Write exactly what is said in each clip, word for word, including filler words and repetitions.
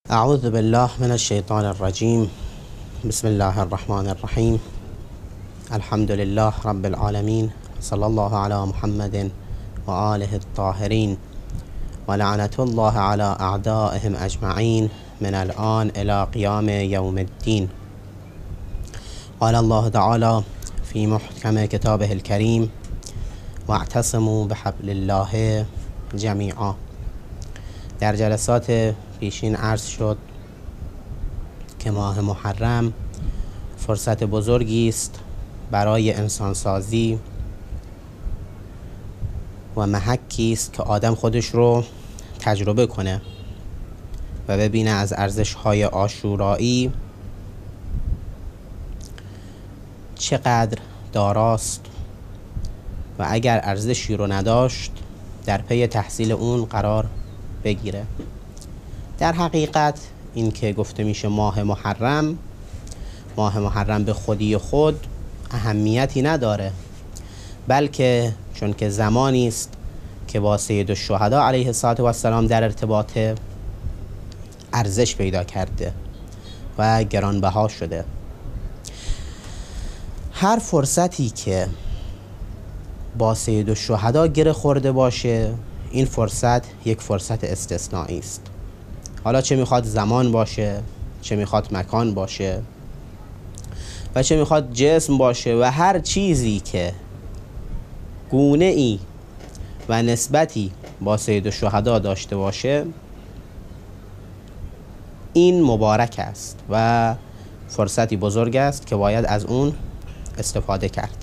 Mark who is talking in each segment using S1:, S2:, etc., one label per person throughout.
S1: اعوذ بالله من الشیطان الرجیم. بسم الله الرحمن الرحیم. الحمد لله رب العالمین. صلی الله علی محمد و آله الطاهرین و لعنت الله علی اعدائهم اجمعین من الان الى قیام یوم الدین. قال الله تعالی فی محکم کتابه الکریم واعتصموا بحبل الله جمیعا. در جلسات پیشین عرض شد که ماه محرم فرصت بزرگی است برای انسانسازی و محکی است که آدم خودش رو تجربه کنه و ببینه از ارزش‌های عاشورایی چقدر داراست و اگر ارزشی رو نداشت در پی تحصیل اون قرار بگیره. در حقیقت این که گفته میشه ماه محرم، ماه محرم به خودی خود اهمیتی نداره، بلکه چون که زمانی است که با سید الشهدا علیه السلام در ارتباط ارزش پیدا کرده و گرانبها شده. هر فرصتی که با سید الشهدا گره خورده باشه، این فرصت یک فرصت استثنایی است. حالا چه میخواد زمان باشه، چه میخواد مکان باشه و چه میخواد جسم باشه و هر چیزی که گونه ای و نسبتی با سید الشهدا داشته باشه، این مبارک است و فرصتی بزرگ است که باید از اون استفاده کرد.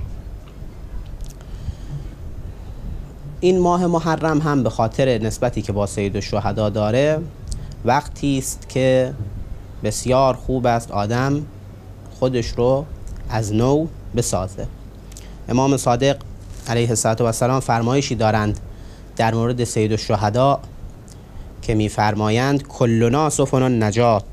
S1: این ماه محرم هم به خاطر نسبتی که با سید الشهدا داره وقتی است که بسیار خوب است آدم خودش رو از نو بسازه. امام صادق علیه السلام فرمایشی دارند در مورد سید الشهدا که می‌فرمایند کلنا سفن النجات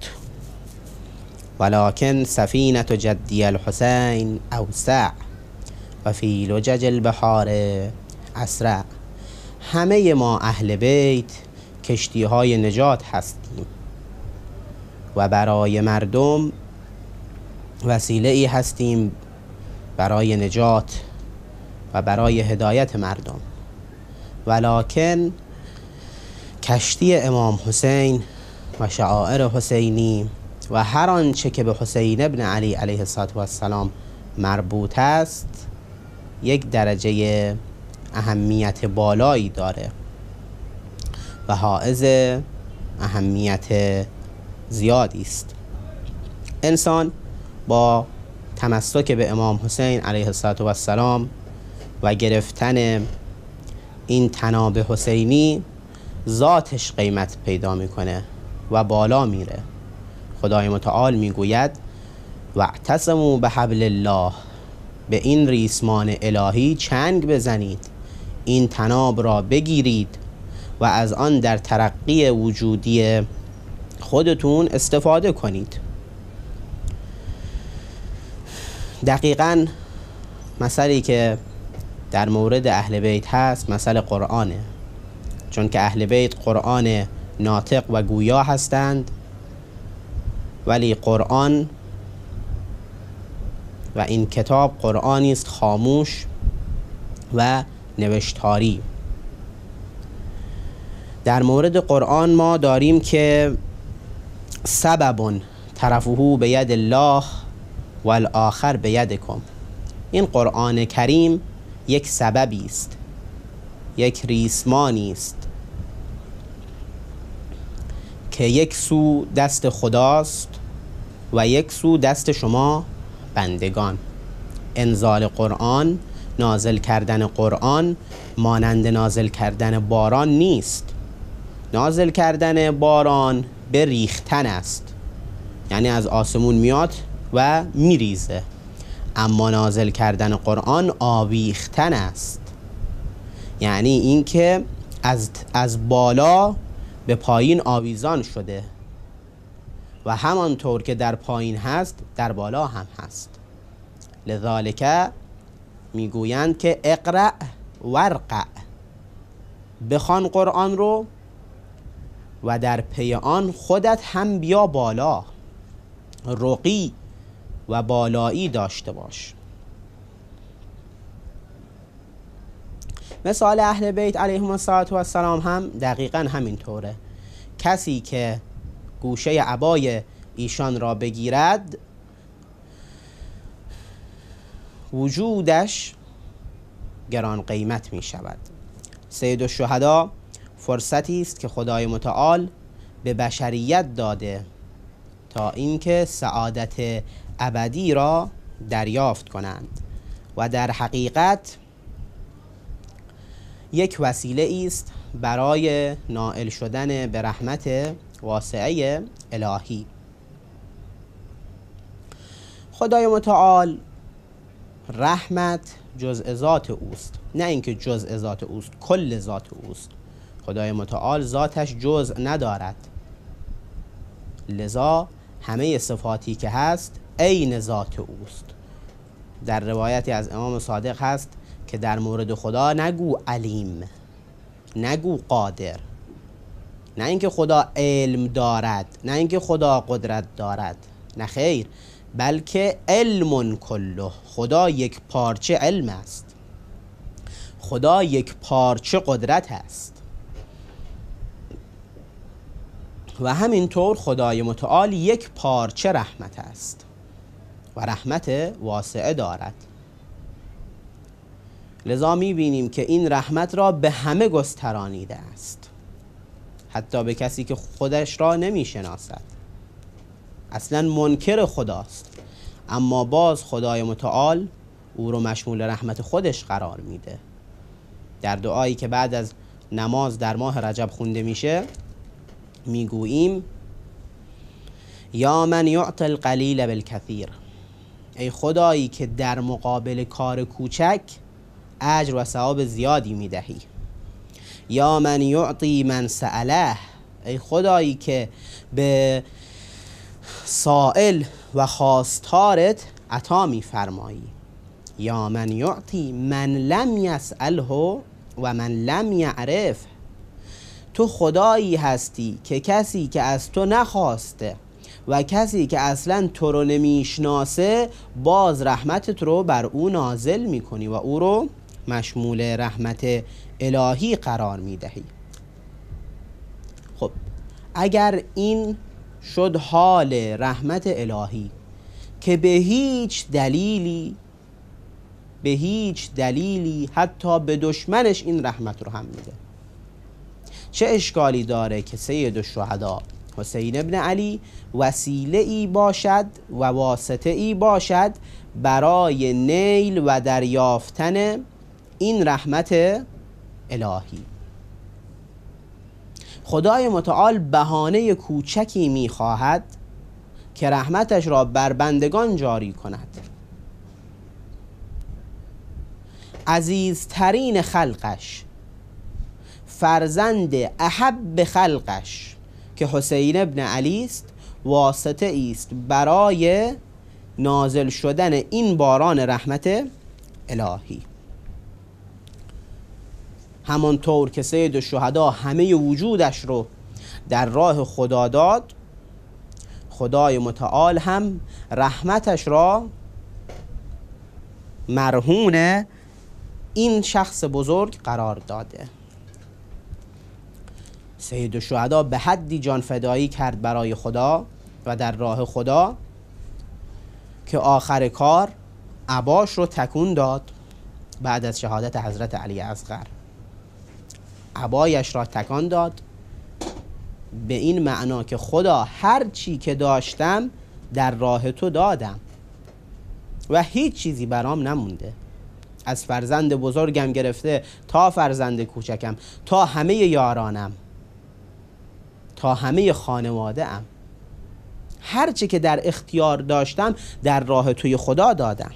S1: ولکن سفینة جدی الحسین اوسع و فی لجج البحار اسرع. همه ما اهل بیت کشتی های نجات هستیم و برای مردم وسیله ای هستیم برای نجات و برای هدایت مردم، ولکن کشتی امام حسین و شعائر حسینی و هر آنچه که به حسین ابن علی علیه السلام مربوط است یک درجه اهمیت بالایی داره و حائز اهمیت زیادی است. انسان با تمسک به امام حسین علیه السلام و گرفتن این طناب حسینی ذاتش قیمت پیدا میکنه و بالا میره. خدای متعال میگوید واعتصموا بحبل الله، به این ریسمان الهی چنگ بزنید، این طناب را بگیرید و از آن در ترقی وجودی خودتون استفاده کنید. دقیقاً مسئله که در مورد اهل بیت هست مسئله قرآنه، چون که اهل بیت قرآن ناطق و گویا هستند، ولی قرآن و این کتاب قرآنی است خاموش و نوشتاری. در مورد قرآن ما داریم که سبب طرفه بید الله والآخر بیدکم. این قرآن کریم یک سببی است، یک ریسمانی است که یک سو دست خداست و یک سو دست شما بندگان. انزال قرآن، نازل کردن قرآن مانند نازل کردن باران نیست. نازل کردن باران به ریختن است، یعنی از آسمون میاد و میریزه، اما نازل کردن قرآن آویختن است، یعنی اینکه از از بالا به پایین آویزان شده و همانطور که در پایین هست در بالا هم هست. لذالک میگویند که اقرأ ورقع، بخوان قرآن رو و در پی آن خودت هم بیا بالا، رقی و بالایی داشته باش. مثال اهل بیت علیهم السلام هم دقیقا همین طوره. کسی که گوشه عبای ایشان را بگیرد وجودش گران قیمت می شود. سید الشهدا فرصتی است که خدای متعال به بشریت داده تا اینکه سعادت ابدی را دریافت کنند و در حقیقت یک وسیله است برای نائل شدن به رحمت واسعه الهی. خدای متعال رحمت جزء ذات اوست، نه اینکه جزء ذات اوست، کل ذات اوست. خدای متعال ذاتش جزء ندارد، لذا همه صفاتی که هست عین ذات اوست. در روایتی از امام صادق هست که در مورد خدا نگو علیم، نگو قادر، نه اینکه خدا علم دارد، نه اینکه خدا قدرت دارد، نه خیر، بلکه علم کله، خدا یک پارچه علم است، خدا یک پارچه قدرت است. و همینطور خدای متعال یک پارچه رحمت است و رحمت واسعه دارد. لذا می‌بینیم که این رحمت را به همه گسترانیده است، حتی به کسی که خودش را نمی‌شناسد، اصلا منکر خداست، اما باز خدای متعال او رو مشمول رحمت خودش قرار میده. در دعایی که بعد از نماز در ماه رجب خونده میشه میگوییم یا من یعطی القلیل بالکثیر، ای خدایی که در مقابل کار کوچک اجر و ثواب زیادی میدهی. یا من یعطی من سأله، ای خدایی که به سائل و خواستارت عطا میفرمایی. یا من یعطی من لم یسأله و من لم یعرف، تو خدایی هستی که کسی که از تو نخواسته و کسی که اصلا تو رو نمیشناسه باز رحمتت رو بر او نازل میکنی و او رو مشمول رحمت الهی قرار میدهی. خب اگر این شد حال رحمت الهی که به هیچ دلیلی به هیچ دلیلی حتی به دشمنش این رحمت رو هم میده، چه اشکالی داره که سید الشهدا حسین ابن علی وسیله ای باشد و واسطه ای باشد برای نیل و دریافتن این رحمت الهی؟ خدای متعال بهانه کوچکی میخواهد که رحمتش را بر بندگان جاری کند. عزیزترین خلقش، فرزند احب خلقش که حسین ابن علی است، واسطه است برای نازل شدن این باران رحمت الهی. همانطور که سید الشهدا همه وجودش رو در راه خدا داد، خدای متعال هم رحمتش را مرهون این شخص بزرگ قرار داده. سید الشهدا به حدی جان فدایی کرد برای خدا و در راه خدا که آخر کار عباش رو تکون داد. بعد از شهادت حضرت علی اصغر عبایش را تکان داد، به این معنا که خدا هر چی که داشتم در راه تو دادم و هیچ چیزی برام نمونده، از فرزند بزرگم گرفته تا فرزند کوچکم، تا همه یارانم، تا همه خانواده ام، هر چی که در اختیار داشتم در راه توی خدا دادم.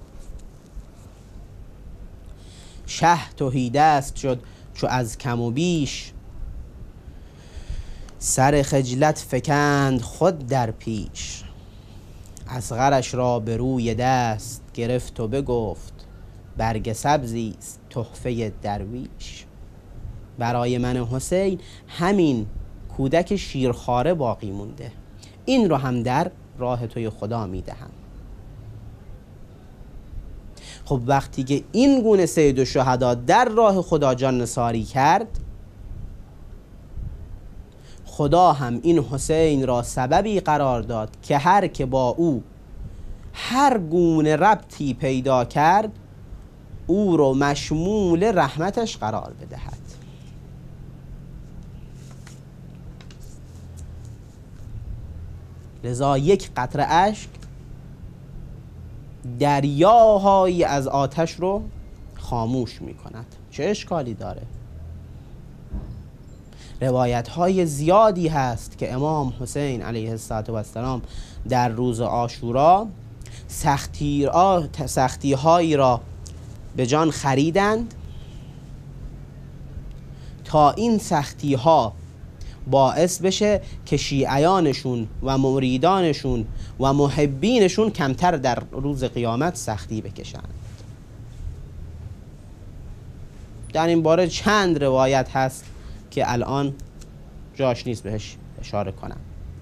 S1: شه تهی دست شد چو از کم و بیش، سر خجلت فکند خود در پیش. اصغرش را به روی دست گرفت و بگفت، برگ سبزی است تحفه درویش. برای من حسین همین کودک شیرخواره باقی مونده. این رو هم در راه توی خدا میدهم. خب وقتی که این گونه سید الشهدا در راه خدا جان نثاری کرد، خدا هم این حسین را سببی قرار داد که هر که با او هر گونه ربطی پیدا کرد او رو مشمول رحمتش قرار بدهد. لذا یک قطره اشک دریاهایی از آتش رو خاموش می کند. چه اشکالی داره؟ روایت های زیادی هست که امام حسین علیه السلام در روز عاشورا سختی, سختی هایی را به جان خریدند تا این سختی ها باعث بشه که شیعیانشون و مریدانشون و محبینشون کمتر در روز قیامت سختی بکشند. در این باره چند روایت هست که الان جاش نیست بهش اشاره کنم.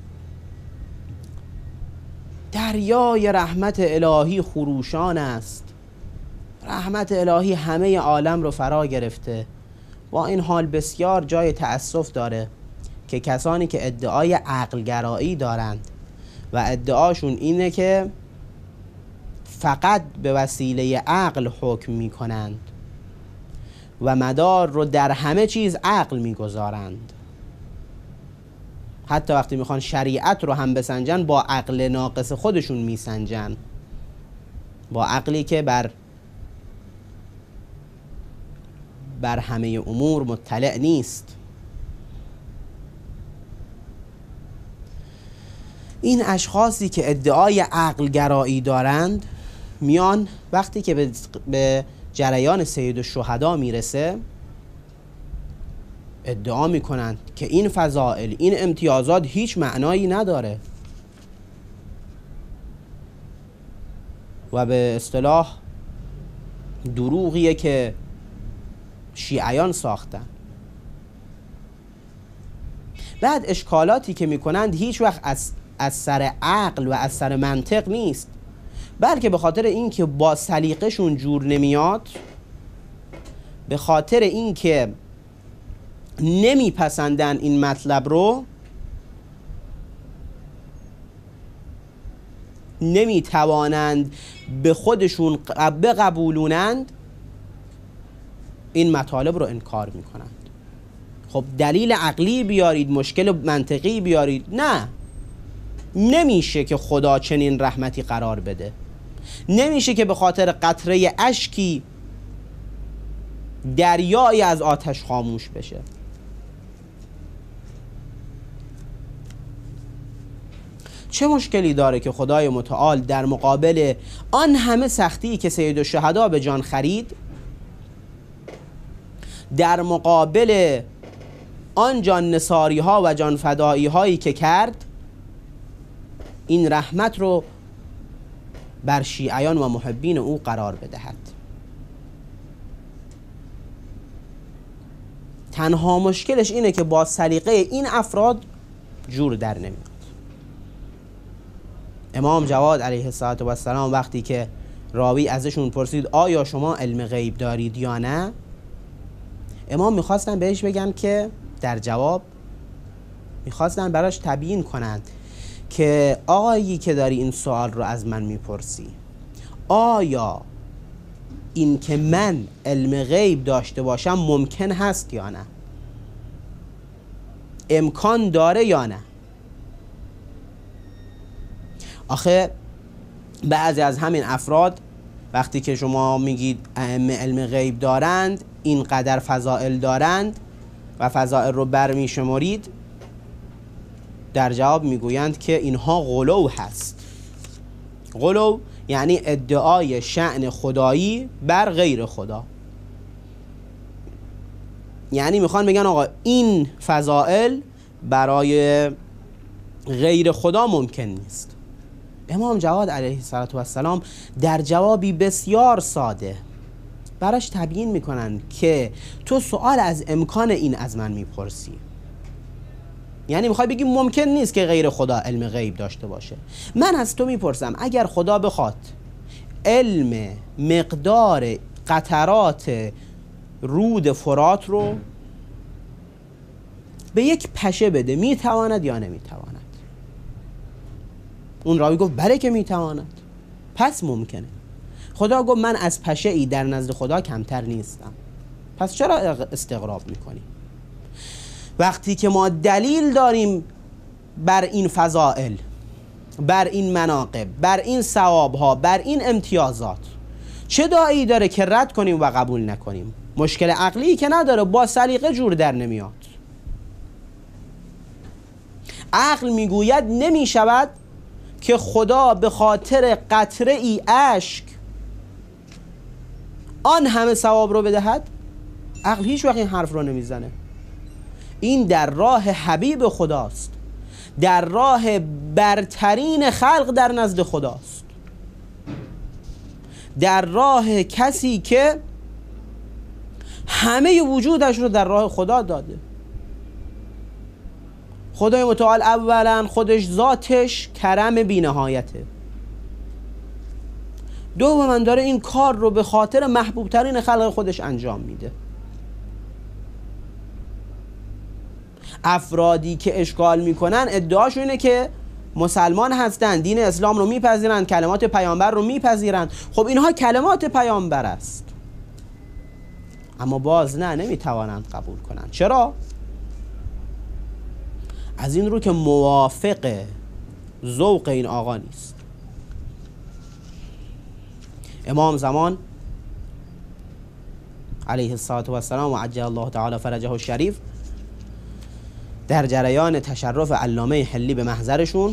S1: دریای رحمت الهی خروشان است. رحمت الهی همه عالم رو فرا گرفته. با این حال بسیار جای تأسف داره که کسانی که ادعای عقلگرایی دارند و ادعاشون اینه که فقط به وسیله عقل حکم می کنند و مدار رو در همه چیز عقل می گذارند. حتی وقتی میخوان شریعت رو هم بسنجن با عقل ناقص خودشون میسنجن، با عقلی که بر بر همه امور مطلع نیست. این اشخاصی که ادعای عقل گرایی دارند میان وقتی که به جریان سید الشهدا میرسه ادعا میکنند که این فضائل، این امتیازات هیچ معنایی نداره و به اصطلاح دروغیه که شیعیان ساختن. بعد اشکالاتی که میکنند هیچ وقت از از سر عقل و از سر منطق نیست، بلکه به خاطر اینکه با سلیقه‌شون جور نمیاد، به خاطر اینکه نمیپسندن این مطلب رو، نمیتوانند به خودشون بقبولونند، این مطالب رو انکار میکنند. خب دلیل عقلی بیارید، مشکل منطقی بیارید. نه، نمیشه که خدا چنین رحمتی قرار بده. نمیشه که به خاطر قطره اشکی دریایی از آتش خاموش بشه. چه مشکلی داره که خدای متعال در مقابل آن همه سختی که سید الشهدا به جان خرید، در مقابل آن جان نثاری ها و جان فدایی هایی که کرد، این رحمت رو بر شیعیان و محبین او قرار بدهد؟ تنها مشکلش اینه که با سلیقه این افراد جور در نمیاد. امام جواد علیه السلام وقتی که راوی ازشون پرسید آیا شما علم غیب دارید یا نه، امام میخواستن بهش بگن که در جواب میخواستن براش تبیین کنند که آقایی که داری این سوال رو از من میپرسی، آیا این که من علم غیب داشته باشم ممکن هست یا نه؟ امکان داره یا نه؟ آخه بعضی از همین افراد وقتی که شما میگید ائمه علم غیب دارند، اینقدر فضائل دارند و فضائل رو برمی شمارید، در جواب میگویند که اینها غلو هست. غلو یعنی ادعای شأن خدایی بر غیر خدا. یعنی میخوان بگن آقا این فضائل برای غیر خدا ممکن نیست. امام جواد علیه السلام در جوابی بسیار ساده براش تبیین میکنن که تو سوال از امکان این از من میپرسی، یعنی میخوای بگی ممکن نیست که غیر خدا علم غیب داشته باشه. من از تو میپرسم اگر خدا بخواد علم مقدار قطرات رود فرات رو به یک پشه بده، میتواند یا نمیتواند؟ اون راوی گفت بله که میتواند. پس ممکنه. خدا گفت من از پشه ای در نزد خدا کمتر نیستم. پس چرا استغراب میکنی؟ وقتی که ما دلیل داریم بر این فضائل، بر این مناقب، بر این ثوابها، بر این امتیازات، چه داعی داره که رد کنیم و قبول نکنیم؟ مشکل عقلی که نداره، با سلیقه جور در نمیاد. عقل میگوید نمیشود که خدا به خاطر قطره ای اشک آن همه ثواب رو بدهد. عقل هیچ وقت این حرف رو نمیزنه. این در راه حبیب خداست، در راه برترین خلق در نزد خداست، در راه کسی که همه وجودش رو در راه خدا داده. خدای متعال اولا خودش ذاتش کرم بی نهایته، دوما داره این کار رو به خاطر محبوب ترین خلق خودش انجام میده. افرادی که اشکال میکنن ادعاشون اینه که مسلمان هستن، دین اسلام رو میپذیرن، کلمات پیامبر رو میپذیرن. خب اینها کلمات پیامبر است، اما باز نه، نمیتوانند قبول کنند. چرا؟ از این رو که موافق ذوق این آقا نیست. امام زمان علیه السلام و عجل الله تعالی فرجه الشریف در جریان تشرف علامه حلی به محضرشون،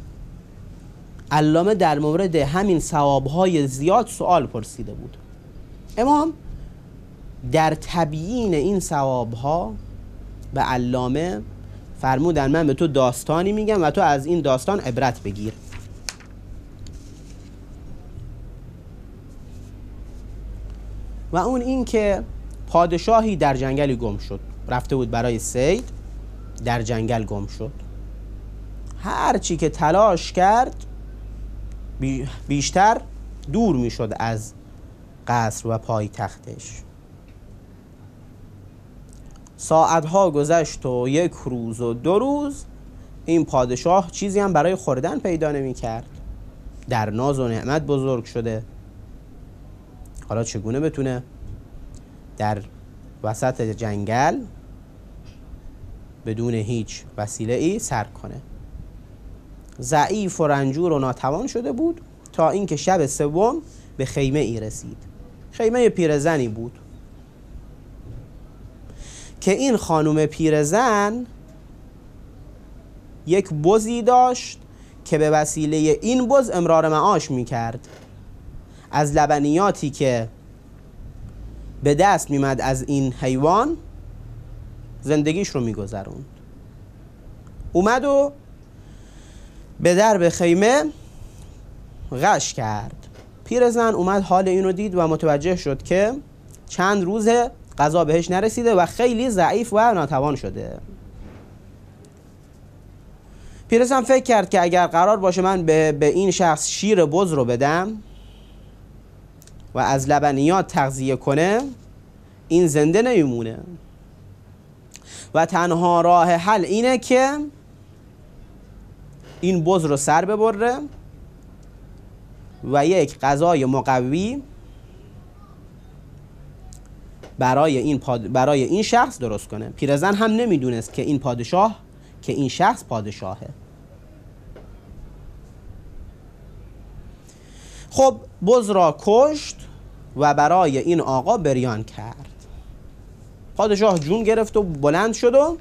S1: علامه در مورد همین ثوابهای زیاد سوال پرسیده بود. امام در تبیین این ثوابها به علامه فرمودن من به تو داستانی میگم و تو از این داستان عبرت بگیر. و اون این که پادشاهی در جنگلی گم شد، رفته بود برای صید، در جنگل گم شد. هر چی که تلاش کرد بیشتر دور میشد از قصر و پای تختش. ساعتها گذشت و یک روز و دو روز این پادشاه چیزی هم برای خوردن پیدا نمی کرد. در ناز و نعمت بزرگ شده، حالا چگونه بتونه در وسط جنگل بدون هیچ وسیله ای سر کنه؟ ضعیف و رنجور و ناتوان شده بود تا اینکه شب سوم به خیمه ای رسید. خیمه پیرزنی بود که این خانم پیرزن یک بزی داشت که به وسیله این بز امرار معاش میکرد. از لبنیاتی که به دست میمد از این حیوان زندگیش رو میگذروند. اومد و به درب خیمه غش کرد. پیرزن اومد حال اینو دید و متوجه شد که چند روزه غذا بهش نرسیده و خیلی ضعیف و ناتوان شده. پیرزن فکر کرد که اگر قرار باشه من به, به این شخص شیر بز رو بدم و از لبنیات تغذیه کنه، این زنده نمیمونه و تنها راه حل اینه که این بز رو سر ببره و یک غذای مقوی برای این پاد... برای این شخص درست کنه. پیرزن هم نمیدونست که این پادشاه که این شخص پادشاهه. خب بز را کشت و برای این آقا بریان کرد. پادشاه جون گرفت و بلند شد و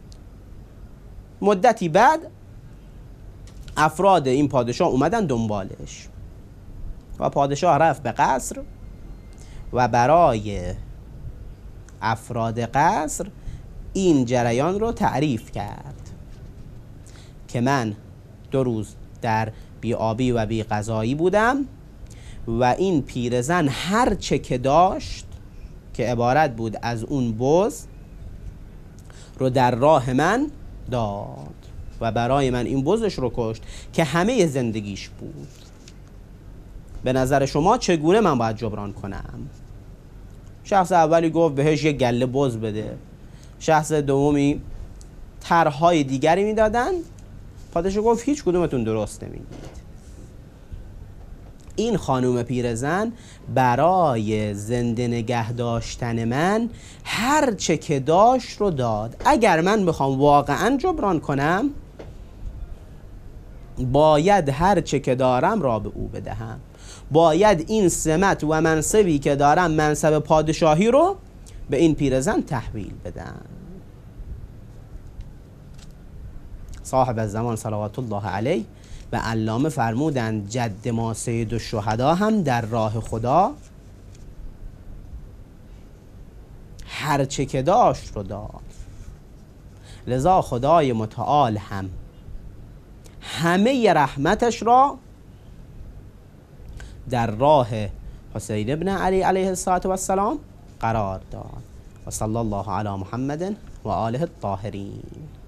S1: مدتی بعد افراد این پادشاه اومدن دنبالش و پادشاه رفت به قصر و برای افراد قصر این جریان رو تعریف کرد که من دو روز در بی آبی و بی غذایی بودم و این پیرزن هر چه که داشت که عبارت بود از اون بز رو در راه من داد و برای من این بزش رو کشت که همه زندگیش بود. به نظر شما چگونه من باید جبران کنم؟ شخص اولی گفت بهش یک گله بز بده. شخص دومی طرح‌های دیگری میدادن. پادشاه گفت هیچ کدومتون درست نمیگید. این خانوم پیرزن برای زنده نگه داشتن من هر چه که داشت رو داد. اگر من بخوام واقعا جبران کنم باید هر چه که دارم را به او بدهم. باید این سمت و منصبی که دارم، منصب پادشاهی رو به این پیرزن تحویل بدم. صاحب الزمان صلوات الله علیه و علامه فرمودند جد ما سید الشهدا هم در راه خدا هر چه که داشت رو داد. لذا خدای متعال هم همه رحمتش را در راه حسین ابن علی علیه السلام قرار داد. و صلی الله علی محمد و آله الطاهرین.